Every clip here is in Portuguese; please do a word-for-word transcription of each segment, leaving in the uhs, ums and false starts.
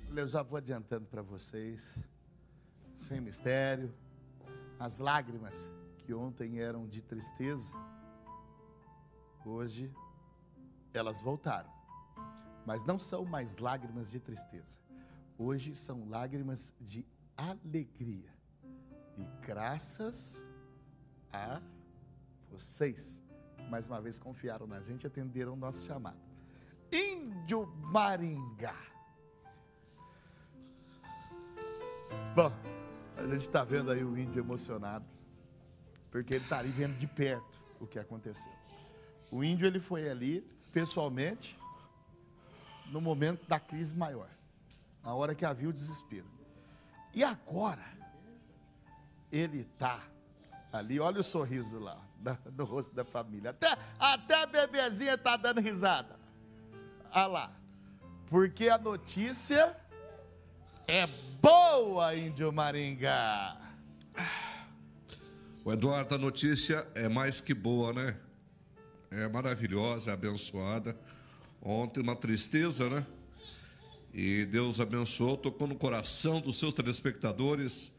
eu já vou adiantando para vocês, sem mistério, as lágrimas que ontem eram de tristeza, hoje elas voltaram. Mas não são mais lágrimas de tristeza. Hoje são lágrimas de alegria. E graças a vocês, mais uma vez confiaram na gente e atenderam o nosso chamado. Índio Maringá. Bom, a gente está vendo aí o índio emocionado, porque ele está ali vendo de perto o que aconteceu. O índio, ele foi ali, pessoalmente, no momento da crise maior, na hora que havia o desespero. E agora, ele está ali, olha o sorriso lá, no rosto da família. Até, até a bebezinha está dando risada. Olha lá, porque a notícia é boa, Índio Maringá. O Eduardo, a notícia é mais que boa, né? É maravilhosa, é abençoada. Ontem uma tristeza, né? E Deus abençoou, tocou no coração dos seus telespectadores.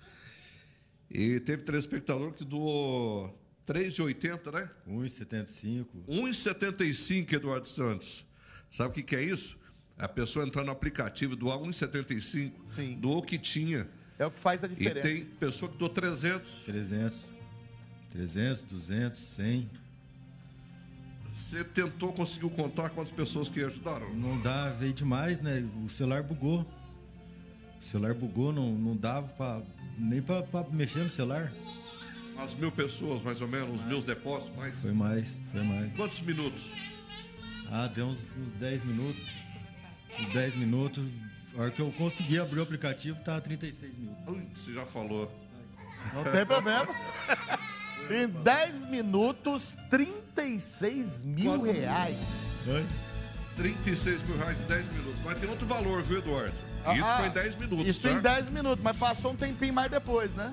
E teve telespectador que doou três reais e oitenta centavos, né? um real e setenta e cinco centavos. um real e setenta e cinco centavos, Eduardo Santos. Sabe o que, que é isso? A pessoa entrar no aplicativo, doar um real e setenta e cinco centavos, Sim. doou o que tinha. É o que faz a diferença. E tem pessoa que doou trezentos. trezentos. trezentos, duzentos, cem. Você tentou, conseguiu contar quantas pessoas que ajudaram? Não dá, veio demais, né? O celular bugou. O celular bugou, não, não dava pra, nem para mexer no celular. Umas mil pessoas, mais ou menos, os meus depósitos, mais. Foi mais, foi mais. Quantos minutos? Ah, deu uns, uns dez minutos. Uns dez minutos. A hora que eu consegui abrir o aplicativo, tava trinta e seis mil. Ui, você já falou. Não tem problema. Em dez minutos, trinta e seis mil Quanto? reais. Oi? trinta e seis mil reais em dez minutos. Mas tem outro valor, viu, Eduardo? Ah, Isso ah, foi em dez minutos, Isso tá? em dez minutos, mas passou um tempinho mais depois, né?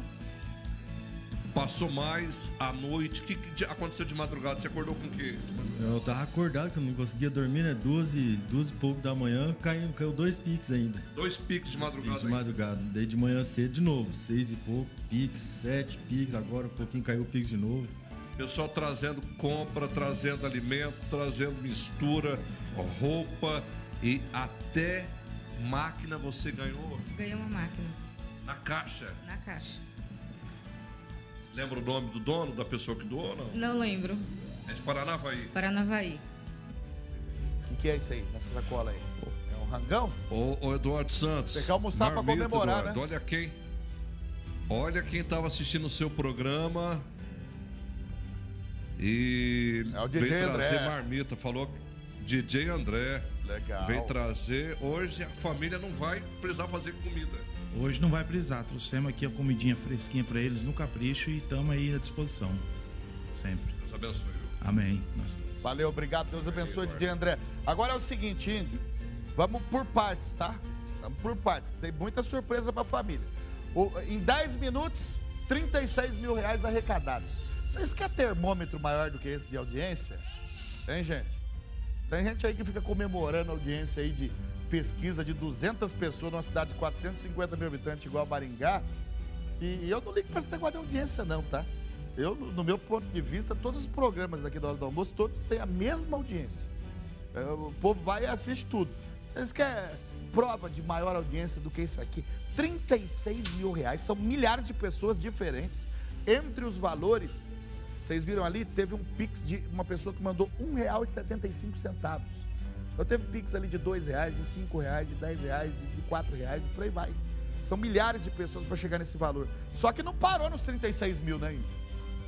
Passou mais à noite. O que, que aconteceu de madrugada? Você acordou com o quê? Eu tava acordado, que eu não conseguia dormir, né? Doze, doze e pouco da manhã, caiu, caiu dois piques ainda. Dois piques de madrugada. Piques de aí. madrugada. Daí de manhã cedo de novo. Seis e pouco, piques, sete piques, agora um pouquinho caiu o piques de novo. Pessoal trazendo compra, trazendo alimento, trazendo mistura, roupa e até máquina você ganhou Ganhei uma máquina na caixa. na caixa. Você lembra o nome do dono, da pessoa que doou ou não? Não lembro. É de Paranavaí. Paranavaí. O que, que é isso aí, nessa sacola aí? É um rangão? Ô, ô Eduardo Santos. Você quer almoçar pra marmita, comemorar, Eduardo, né? Olha quem. Olha quem estava assistindo o seu programa. E É o D J veio trazer André. marmita. Falou D J André. Legal. Veio trazer. Hoje a família não vai precisar fazer comida. Hoje não vai precisar. Trouxemos aqui a comidinha fresquinha para eles no capricho e estamos aí à disposição. Sempre. Deus abençoe. Amém. Nós todos. Valeu, obrigado. Deus abençoe, D J André. Agora é o seguinte, Índio. Vamos por partes, tá? Vamos por partes. Tem muita surpresa pra família. O- em dez minutos, trinta e seis mil reais arrecadados. Vocês querem termômetro maior do que esse de audiência? Tem gente? Tem gente aí que fica comemorando a audiência aí de pesquisa de duzentas pessoas numa cidade de quatrocentos e cinquenta mil habitantes igual a Maringá. E eu não ligo pra esse negócio de audiência não, tá? Eu, no meu ponto de vista, todos os programas aqui da Hora do Almoço, todos têm a mesma audiência. É, o povo vai e assiste tudo. Vocês querem prova de maior audiência do que isso aqui? trinta e seis mil reais, são milhares de pessoas diferentes. Entre os valores, vocês viram ali, teve um Pix de uma pessoa que mandou um real e setenta e cinco centavos. Eu teve Pix ali de dois reais, de cinco reais, de dez reais, de, de quatro reais e por aí vai. São milhares de pessoas para chegar nesse valor. Só que não parou nos trinta e seis mil, né, Índio?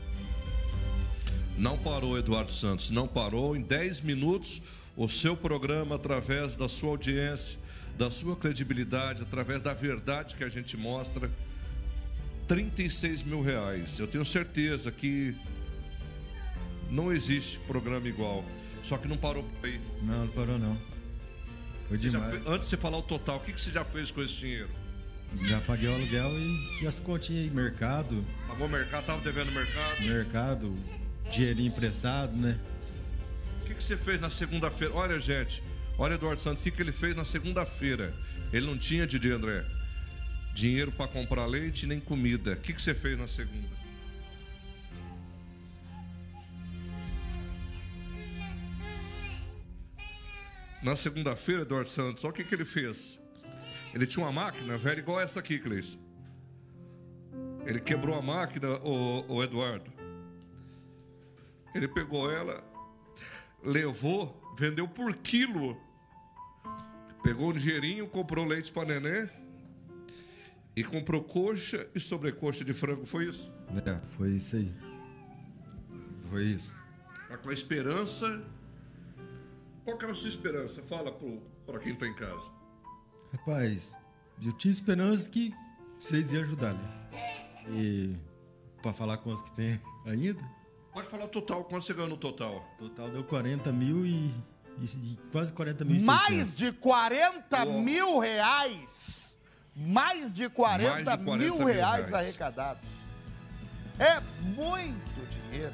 Não parou, Eduardo Santos, não parou. Em dez minutos, o seu programa, através da sua audiência, da sua credibilidade, através da verdade que a gente mostra, trinta e seis mil reais. Eu tenho certeza que não existe programa igual. Só que não parou por aí. Não, não parou não. Foi Você já demais. fez- antes de você falar o total, o que que você já fez com esse dinheiro? Já paguei o aluguel e, e as continhas aí, mercado, Pagou o mercado, estava devendo o mercado. mercado, dinheirinho emprestado, né? O que que você fez na segunda-feira? Olha, gente, Olha, Eduardo Santos, o que, que ele fez na segunda-feira? Ele não tinha, Didi André, dinheiro para comprar leite nem comida. O que, que você fez na segunda? Na segunda-feira, Eduardo Santos, olha o que, que ele fez. Ele tinha uma máquina velha igual essa aqui, Cleison. Ele quebrou a máquina, o, o Eduardo. Ele pegou ela, levou, vendeu por quilo. Pegou um dinheirinho, comprou leite para neném e comprou coxa e sobrecoxa de frango, foi isso? É, foi isso aí. Foi isso. Tá com a esperança. Qual que era a sua esperança? Fala para quem está em casa. Rapaz, eu tinha esperança que vocês iam ajudar, né? E para falar quantos que tem ainda? Pode falar o total, quanto você ganhou no total? Total deu quarenta mil e, e, e quase quarenta mil e Mais seiscentos. de quarenta Oh. mil reais. Mais de quarenta, Mais de quarenta mil, mil reais, reais. arrecadados. É muito dinheiro.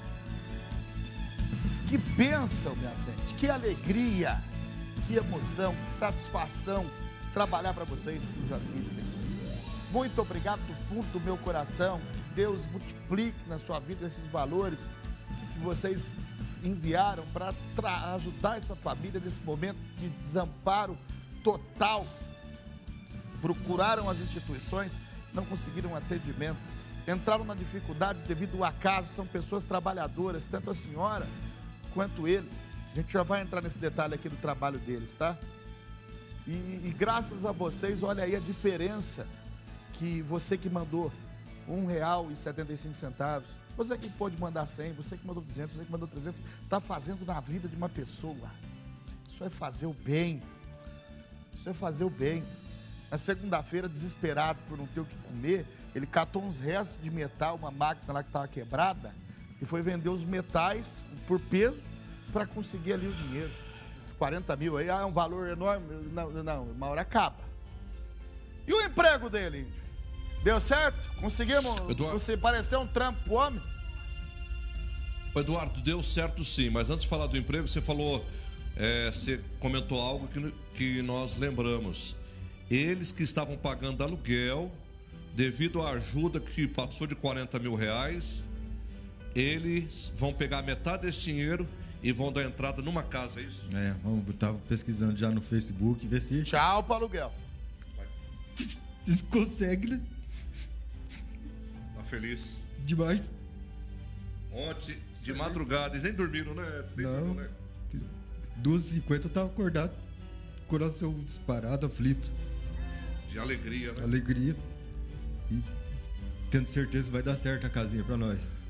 Que bênção, minha gente. Que alegria. Que emoção, que satisfação trabalhar para vocês que nos assistem. Muito obrigado do fundo do meu coração. Deus multiplique na sua vida esses valores que vocês enviaram para ajudar essa família nesse momento de desamparo total. Procuraram as instituições, não conseguiram atendimento, entraram na dificuldade devido ao acaso, são pessoas trabalhadoras, tanto a senhora quanto ele. A gente já vai entrar nesse detalhe aqui do trabalho deles, tá? E, e graças a vocês, olha aí a diferença que você que mandou um real e setenta e cinco centavos, você que pode mandar cem, você que mandou duzentos, você que mandou trezentos, está fazendo na vida de uma pessoa. Isso é fazer o bem. Isso é fazer o bem. Na segunda-feira, desesperado por não ter o que comer, ele catou uns restos de metal, uma máquina lá que estava quebrada, e foi vender os metais por peso para conseguir ali o dinheiro. Os quarenta mil aí, ah, é um valor enorme. Não, não, uma hora acaba. E o emprego dele, índio? Deu certo? Conseguimos? Eduardo. Você pareceu um trampo pro homem? Eduardo, deu certo sim, mas antes de falar do emprego, você falou, é, você comentou algo que, que nós lembramos. Eles que estavam pagando aluguel, devido à ajuda que passou de quarenta mil reais, eles vão pegar metade desse dinheiro e vão dar entrada numa casa, é isso? É, vamos, eu tava pesquisando já no Facebook, ver se Tchau pro aluguel. se consegue, né? Tá feliz? Demais. Ontem, de madrugada, eles nem dormiram, né? Vocês nem Não. dormiram, né? duas e cinquenta eu tava acordado, coração disparado, aflito, De alegria, né? alegria. E tendo certeza que vai dar certo a casinha pra nós.